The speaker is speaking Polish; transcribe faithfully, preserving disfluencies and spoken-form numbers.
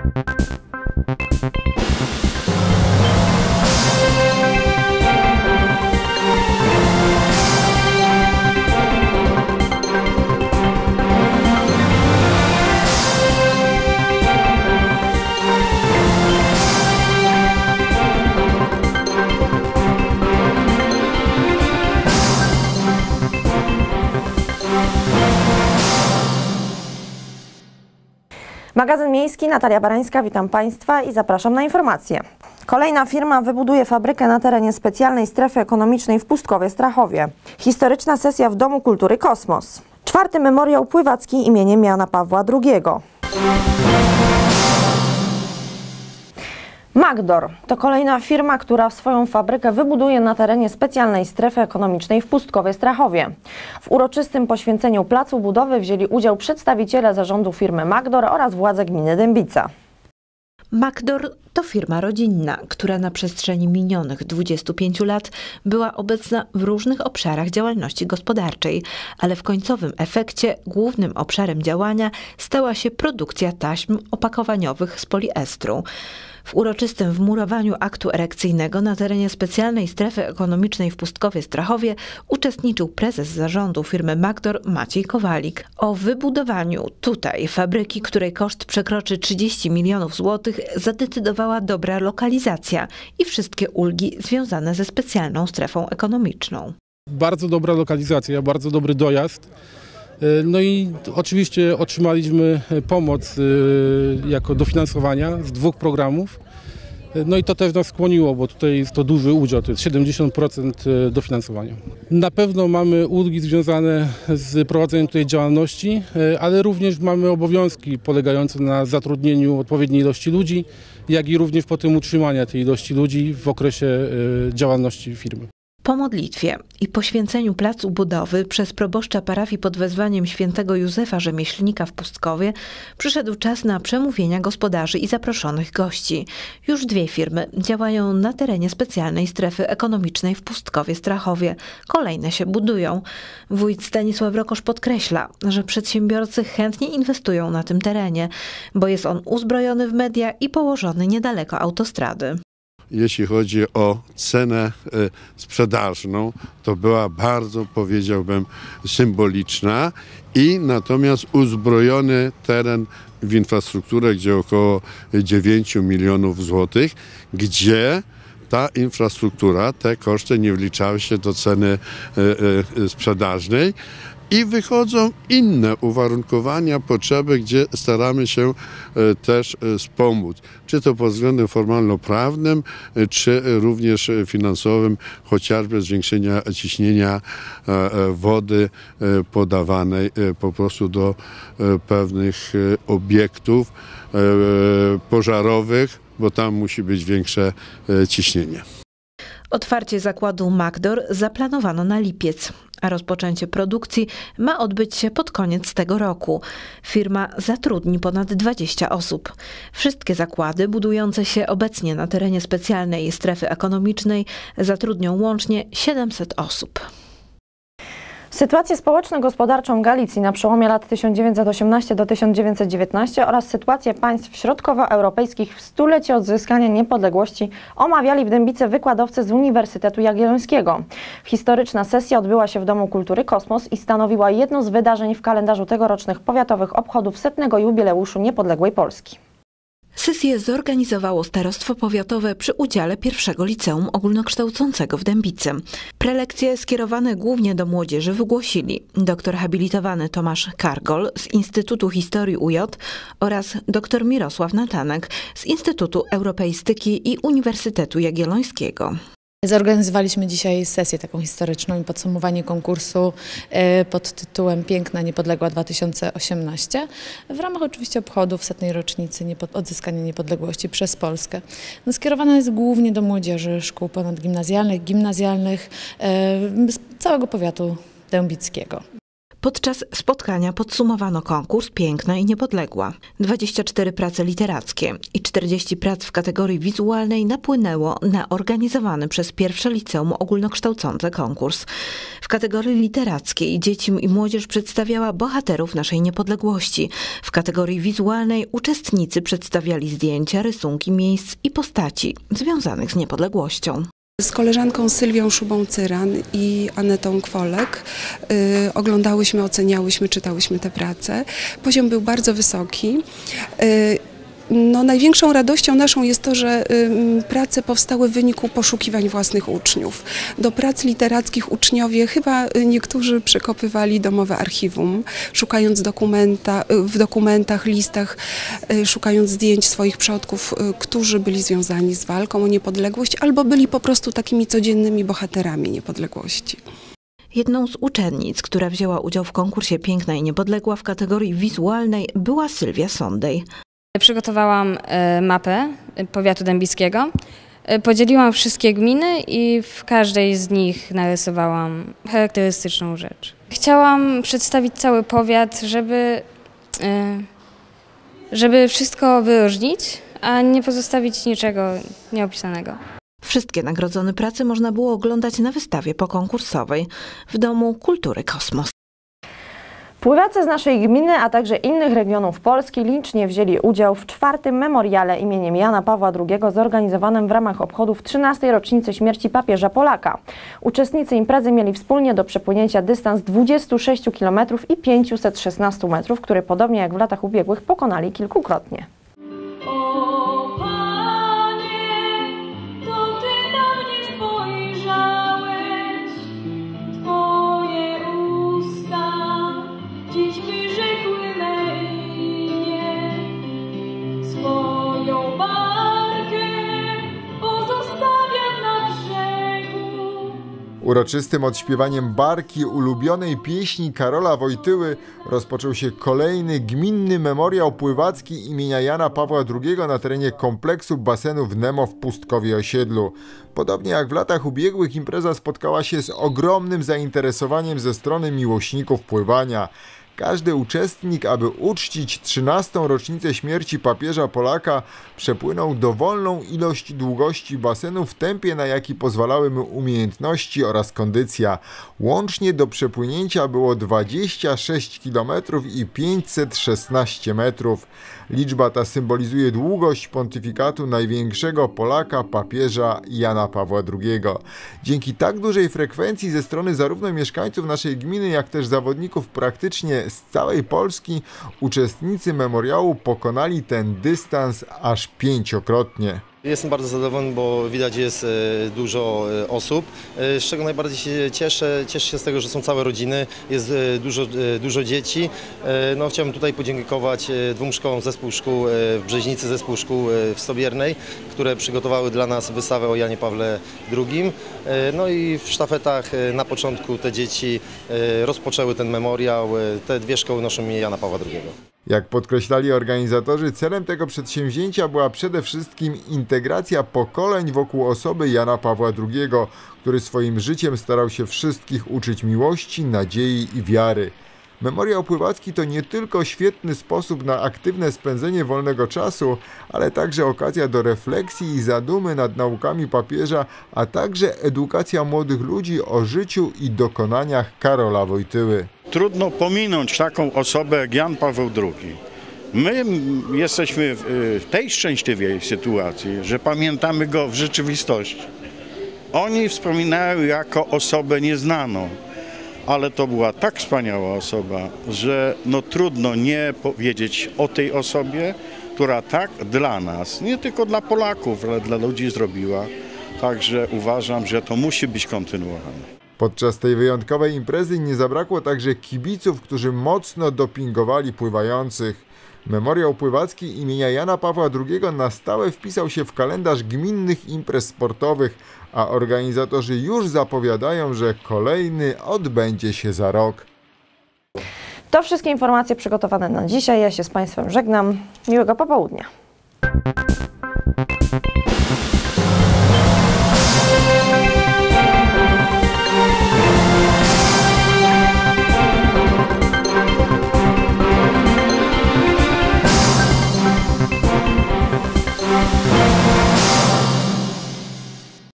Magazyn Miejski, Natalia Barańska, witam Państwa i zapraszam na informacje. Kolejna firma wybuduje fabrykę na terenie specjalnej strefy ekonomicznej w Pustkowie-Strachowie. Historyczna sesja w Domu Kultury Kosmos. Czwarty memoriał pływacki imieniem Jana Pawła drugiego. Magdor to kolejna firma, która swoją fabrykę wybuduje na terenie specjalnej strefy ekonomicznej w Pustkowie-Strachowie. W uroczystym poświęceniu placu budowy wzięli udział przedstawiciele zarządu firmy Magdor oraz władze gminy Dębica. Magdor to firma rodzinna, która na przestrzeni minionych dwudziestu pięciu lat była obecna w różnych obszarach działalności gospodarczej, ale w końcowym efekcie głównym obszarem działania stała się produkcja taśm opakowaniowych z poliestru. W uroczystym wmurowaniu aktu erekcyjnego na terenie specjalnej strefy ekonomicznej w Pustkowie-Strachowie uczestniczył prezes zarządu firmy Magdor Maciej Kowalik. O wybudowaniu tutaj fabryki, której koszt przekroczy trzydzieści milionów złotych, zadecydowała dobra lokalizacja i wszystkie ulgi związane ze specjalną strefą ekonomiczną. Bardzo dobra lokalizacja, bardzo dobry dojazd. No i oczywiście otrzymaliśmy pomoc jako dofinansowania z dwóch programów. No i to też nas skłoniło, bo tutaj jest to duży udział, to jest siedemdziesiąt procent dofinansowania. Na pewno mamy ulgi związane z prowadzeniem tej działalności, ale również mamy obowiązki polegające na zatrudnieniu odpowiedniej ilości ludzi, jak i również potem utrzymania tej ilości ludzi w okresie działalności firmy. Po modlitwie i poświęceniu placu budowy przez proboszcza parafii pod wezwaniem świętego Józefa Rzemieślnika w Pustkowie przyszedł czas na przemówienia gospodarzy i zaproszonych gości. Już dwie firmy działają na terenie specjalnej strefy ekonomicznej w Pustkowie-Strachowie. Kolejne się budują. Wójt Stanisław Rokosz podkreśla, że przedsiębiorcy chętnie inwestują na tym terenie, bo jest on uzbrojony w media i położony niedaleko autostrady. Jeśli chodzi o cenę sprzedażną, to była bardzo, powiedziałbym, symboliczna i natomiast uzbrojony teren w infrastrukturę, gdzie około dziewięciu milionów złotych, gdzie ta infrastruktura, te koszty nie wliczały się do ceny sprzedażnej. I wychodzą inne uwarunkowania, potrzeby, gdzie staramy się też wspomóc. Czy to pod względem formalno-prawnym, czy również finansowym, chociażby zwiększenia ciśnienia wody podawanej po prostu do pewnych obiektów pożarowych, bo tam musi być większe ciśnienie. Otwarcie zakładu Magdor zaplanowano na lipiec, a rozpoczęcie produkcji ma odbyć się pod koniec tego roku. Firma zatrudni ponad dwadzieścia osób. Wszystkie zakłady budujące się obecnie na terenie specjalnej strefy ekonomicznej zatrudnią łącznie siedemset osób. Sytuację społeczno-gospodarczą Galicji na przełomie lat tysiąc dziewięćset osiemnastego do tysiąc dziewięćset dziewiętnastego oraz sytuację państw środkowoeuropejskich w stulecie odzyskania niepodległości omawiali w Dębicy wykładowcy z Uniwersytetu Jagiellońskiego. Historyczna sesja odbyła się w Domu Kultury Kosmos i stanowiła jedno z wydarzeń w kalendarzu tegorocznych powiatowych obchodów setnego jubileuszu niepodległej Polski. Sesję zorganizowało Starostwo Powiatowe przy udziale pierwszego liceum ogólnokształcącego w Dębicy. Prelekcje skierowane głównie do młodzieży wygłosili doktor habilitowany Tomasz Kargol z Instytutu Historii U J oraz dr Mirosław Natanek z Instytutu Europeistyki i Uniwersytetu Jagiellońskiego. Zorganizowaliśmy dzisiaj sesję taką historyczną i podsumowanie konkursu pod tytułem Piękna Niepodległa dwa tysiące osiemnaście w ramach oczywiście obchodów setnej rocznicy odzyskania niepodległości przez Polskę. No, skierowana jest głównie do młodzieży szkół ponadgimnazjalnych, gimnazjalnych z całego powiatu dębickiego. Podczas spotkania podsumowano konkurs Piękna i Niepodległa. dwadzieścia cztery prace literackie i czterdzieści prac w kategorii wizualnej napłynęło na organizowany przez pierwsze liceum ogólnokształcące konkurs. W kategorii literackiej dzieci i młodzież przedstawiała bohaterów naszej niepodległości. W kategorii wizualnej uczestnicy przedstawiali zdjęcia, rysunki miejsc i postaci związanych z niepodległością. Z koleżanką Sylwią Szubą-Cyran i Anetą Kwolek y, oglądałyśmy, oceniałyśmy, czytałyśmy te prace. Poziom był bardzo wysoki. Y, No, największą radością naszą jest to, że y, prace powstały w wyniku poszukiwań własnych uczniów. Do prac literackich uczniowie chyba y, niektórzy przekopywali domowe archiwum, szukając dokumenta, y, w dokumentach, listach, y, szukając zdjęć swoich przodków, y, którzy byli związani z walką o niepodległość albo byli po prostu takimi codziennymi bohaterami niepodległości. Jedną z uczennic, która wzięła udział w konkursie Piękna i Niepodległa w kategorii wizualnej, była Sylwia Sondej. Przygotowałam mapę powiatu dębickiego, podzieliłam wszystkie gminy i w każdej z nich narysowałam charakterystyczną rzecz. Chciałam przedstawić cały powiat, żeby, żeby wszystko wyróżnić, a nie pozostawić niczego nieopisanego. Wszystkie nagrodzone prace można było oglądać na wystawie pokonkursowej w Domu Kultury Kosmos. Pływacy z naszej gminy, a także innych regionów Polski licznie wzięli udział w czwartym memoriale imieniem Jana Pawła drugiego zorganizowanym w ramach obchodów trzynastej rocznicy śmierci papieża Polaka. Uczestnicy imprezy mieli wspólnie do przepłynięcia dystans dwudziestu sześciu kilometrów i pięciuset szesnastu metrów, który podobnie jak w latach ubiegłych pokonali kilkukrotnie. Uroczystym odśpiewaniem barki ulubionej pieśni Karola Wojtyły rozpoczął się kolejny gminny memoriał pływacki imienia Jana Pawła drugiego na terenie kompleksu basenów Nemo w Pustkowie Osiedlu. Podobnie jak w latach ubiegłych impreza spotkała się z ogromnym zainteresowaniem ze strony miłośników pływania. Każdy uczestnik, aby uczcić trzynastą rocznicę śmierci papieża Polaka, przepłynął dowolną ilość długości basenu w tempie, na jaki pozwalały mu umiejętności oraz kondycja. Łącznie do przepłynięcia było dwadzieścia sześć kilometrów i pięćset szesnaście metrów. Liczba ta symbolizuje długość pontyfikatu największego Polaka, papieża Jana Pawła drugiego. Dzięki tak dużej frekwencji ze strony zarówno mieszkańców naszej gminy, jak też zawodników praktycznie z całej Polski, uczestnicy memoriału pokonali ten dystans aż pięciokrotnie. Jestem bardzo zadowolony, bo widać jest dużo osób, z czego najbardziej się cieszę. Cieszę się z tego, że są całe rodziny, jest dużo, dużo dzieci. No, chciałbym tutaj podziękować dwóm szkołom zespół szkół w Brzeźnicy, zespół szkół w Sobiernej, które przygotowały dla nas wystawę o Janie Pawle drugim. No i w sztafetach na początku te dzieci rozpoczęły ten memoriał. Te dwie szkoły noszą imię Jana Pawła drugiego. Jak podkreślali organizatorzy, celem tego przedsięwzięcia była przede wszystkim integracja pokoleń wokół osoby Jana Pawła drugiego, który swoim życiem starał się wszystkich uczyć miłości, nadziei i wiary. Memoriał pływacki to nie tylko świetny sposób na aktywne spędzenie wolnego czasu, ale także okazja do refleksji i zadumy nad naukami papieża, a także edukacja młodych ludzi o życiu i dokonaniach Karola Wojtyły. Trudno pominąć taką osobę jak Jan Paweł drugi. My jesteśmy w tej szczęśliwej sytuacji, że pamiętamy go w rzeczywistości. Oni wspominają jako osobę nieznaną, ale to była tak wspaniała osoba, że no trudno nie powiedzieć o tej osobie, która tak dla nas, nie tylko dla Polaków, ale dla ludzi zrobiła. Także uważam, że to musi być kontynuowane. Podczas tej wyjątkowej imprezy nie zabrakło także kibiców, którzy mocno dopingowali pływających. Memoriał pływacki imienia Jana Pawła drugiego na stałe wpisał się w kalendarz gminnych imprez sportowych, a organizatorzy już zapowiadają, że kolejny odbędzie się za rok. To wszystkie informacje przygotowane na dzisiaj. Ja się z Państwem żegnam. Miłego popołudnia.